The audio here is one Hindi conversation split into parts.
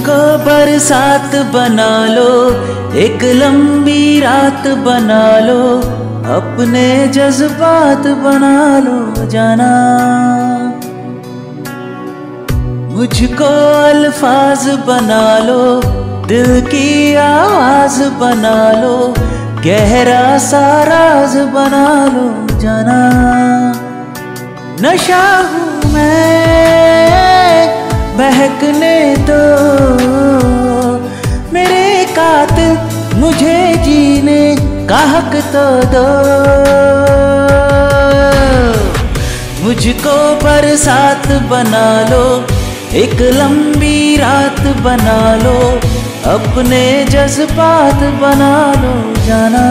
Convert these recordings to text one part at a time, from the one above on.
मुझको बरसात बना लो, एक लंबी रात बना लो, अपने जज्बात बना लो जाना। मुझको अल्फाज बना लो, दिल की आवाज बना लो, गहरा सा राज बना लो जाना। नशा हूँ मैं, बहकने दो मेरे कातिल, मुझे जीने का हक तो दो। मुझको बरसात बना लो, एक लंबी रात बना लो, अपने जज्बात बना लो जाना।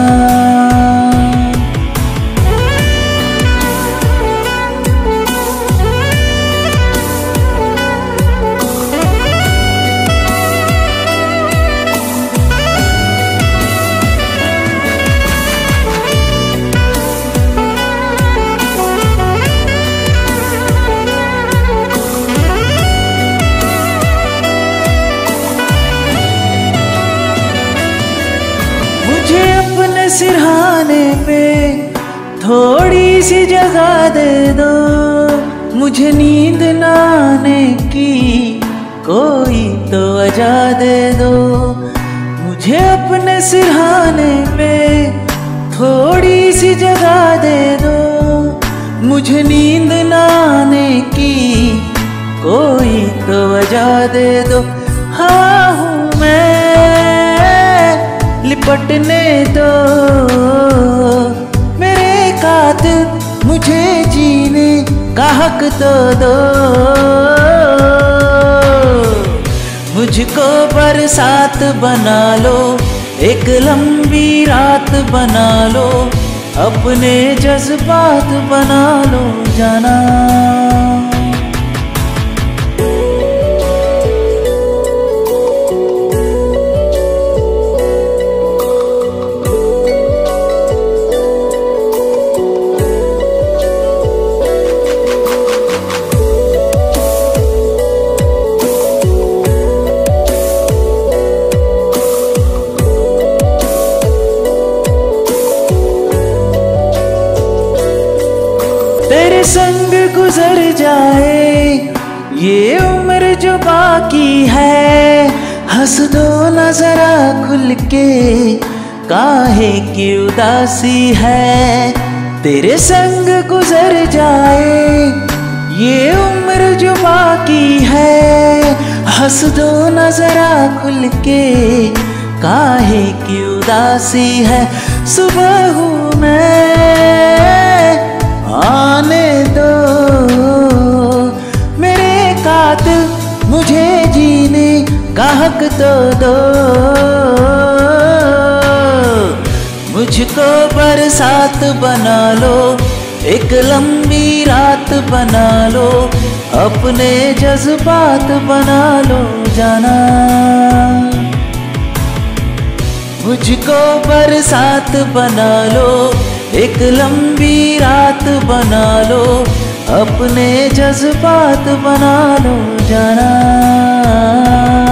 अपने सिरहाने पे थोड़ी सी जगह दे दो, मुझे नींद ना आने की कोई तो वजह दे दो। मुझे अपने सिरहाने पे थोड़ी सी जगह दे दो, मुझे नींद ना आने की कोई तो वजह दे दो। हाँ हूँ मैं, लिपटने दो मेरे कातिल, मुझे जीने का हक तो दो। मुझको बरसात बना लो, एक लंबी रात बना लो, अपने जज्बात बना लो जाना। तेरे संग गुजर जाए ये उम्र जो बाकी है, हंस दो न जरा खुल के, काहे की उदासी है। तेरे संग गुजर जाए ये उम्र जो बाकी है, हंस दो न जरा खुल के, काहे की उदासी है। सुबह हूँ मैं, आने दो मेरे कातिल, मुझे जीने का हक तो दो। मुझको बरसात बना लो, एक लंबी रात बना लो, अपने जज्बात बना लो जाना। मुझको बरसात बना लो, एक लंबी रात बना लो, अपने जज्बात बना लो जाना।